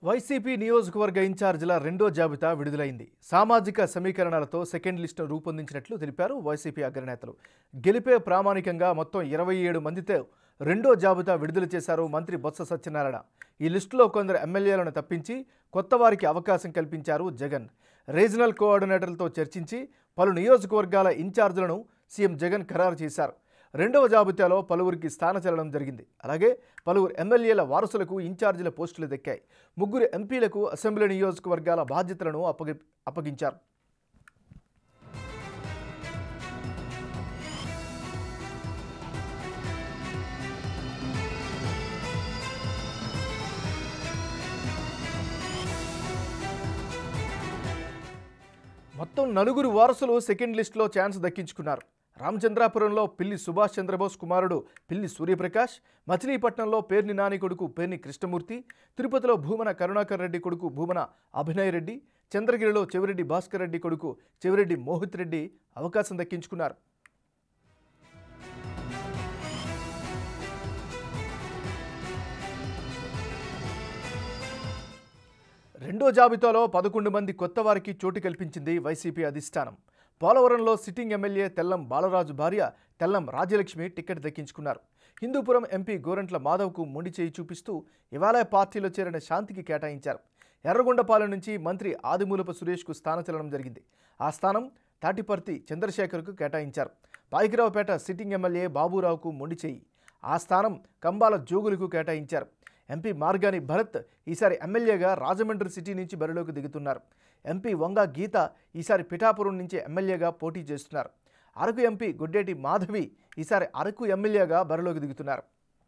YCP నియోజకవర్గ ఇన్ఛార్జీల రెండో జాబితా విడుదలైంది. సామాజిక సమీకరణాలతో సెకండ్ లిస్టును రూపొందించినట్లు తెలిపారు వైసీపీ అగ్రనేతలు. గెలిపే ప్రామాణికంగా మొత్తం 27 మందితో రెండో జాబితా విడుదల చేశారు మంత్రి బొత్స సత్యనారాయణ. ఈ లిస్టులో కొందరు ఎమ్మెల్యేలను తప్పించి కొత్త వారికి అవకాశం కల్పించారు జగన్. రీజనల్ కోఆర్డినేటర్లతో చర్చించి పలు నియోజకవర్గాల ఇన్ఛార్జీలను సీఎం జగన్ ఖరారు చేశారు. రెండవ జాబితాలో పలువురికి స్థానచలనం జరిగింది. అలాగే పలువురు ఎమ్మెల్యేల వారసులకు ఇన్ఛార్జీల పోస్టులు దక్కాయి. ముగ్గురు ఎంపీలకు అసెంబ్లీ నియోజకవర్గాల బాధ్యతలను అప్పగించారు. మొత్తం 4 వారసులు సెకండ్ లిస్టులో ఛాన్స్ దక్కించుకున్నారు. రామచంద్రాపురంలో పిల్లి సుభాష్ చంద్రబోస్ కుమారుడు పిల్లి సూర్యప్రకాష్, మచిలీపట్నంలో పేర్ని నాని కొడుకు పేర్ని కృష్ణమూర్తి, తిరుపతిలో భూమన కరుణాకర్ రెడ్డి కొడుకు భూమన అభినయ్ రెడ్డి, చంద్రగిరిలో చెవిరెడ్డి భాస్కర్ రెడ్డి కొడుకు చెవిరెడ్డి మోహిత్ రెడ్డి అవకాశం దక్కించుకున్నారు. రెండో జాబితాలో 11 మంది కొత్త వారికి చోటు కల్పించింది వైసీపీ అధిష్టానం. పోలవరంలో సిట్టింగ్ ఎమ్మెల్యే తెల్లం బాలరాజు భార్య తెల్లం రాజ్యలక్ష్మి టికెట్ దక్కించుకున్నారు. హిందూపురం ఎంపీ గోరంట్ల మాధవ్కు మొండి చేయి చూపిస్తూ ఇవాళ పార్టీలో చేరిన శాంతికి కేటాయించారు. ఎర్రగొండపాలెం నుంచి మంత్రి ఆదిమూలపు సురేష్కు స్థానచలనం జరిగింది. ఆ స్థానం తాటిపర్తి చంద్రశేఖర్కు కేటాయించారు. పాయికరావుపేట సిట్టింగ్ ఎమ్మెల్యే బాబురావుకు మొండి చేయి, ఆ స్థానం కంబాల జోగులకు కేటాయించారు. ఎంపీ మార్గాని భరత్ ఈసారి ఎమ్మెల్యేగా రాజమండ్రి సిటీ నుంచి బరిలోకి దిగుతున్నారు. ఎంపీ వంగ గీత ఈసారి పిఠాపురం నుంచి ఎమ్మెల్యేగా పోటీ చేస్తున్నారు. అరకు ఎంపీ గొడ్డేటి మాధవి ఈసారి అరకు ఎమ్మెల్యేగా బరిలోకి దిగుతున్నారు.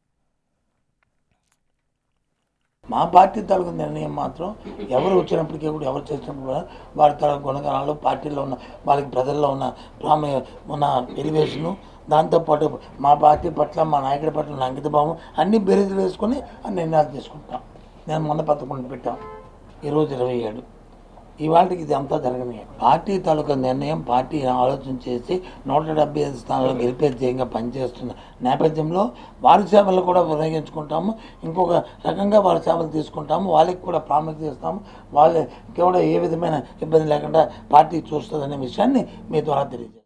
మా పార్టీ తాలూకు నిర్ణయం మాత్రం ఎవరు వచ్చినప్పటికీ కూడా ఎవరు చేసినప్పుడు కూడా వారి తాలూకు గుణగణాలు, పార్టీలో ఉన్న వాళ్ళకి ప్రజల్లో ఉన్న ఎలివేషను, దాంతోపాటు మా పార్టీ పట్ల మా నాయకుడి పట్ల ఉన్న అంకితభావం అన్ని బేరీజులు వేసుకొని అన్ని నిర్ణయాలు తీసుకుంటాం. నేను మొన్న 11 పెట్టాం, ఈరోజు 27. ఇవాళకి ఇది అంతా జరగని పార్టీ తాలూకా నిర్ణయం. పార్టీ ఆలోచన చేసి 175 స్థానాలు గెలిపే ధ్యేయంగా పనిచేస్తున్న నేపథ్యంలో వారి సేవలు కూడా వినియోగించుకుంటాము. ఇంకొక రకంగా వారి సేవలు తీసుకుంటాము. వాళ్ళకి కూడా ప్రాముఖ్యత ఇస్తాము. వాళ్ళకి కూడా ఏ విధమైన ఇబ్బంది లేకుండా పార్టీ చూస్తుందనే విషయాన్ని మీ ద్వారా తెలియజేస్తాము.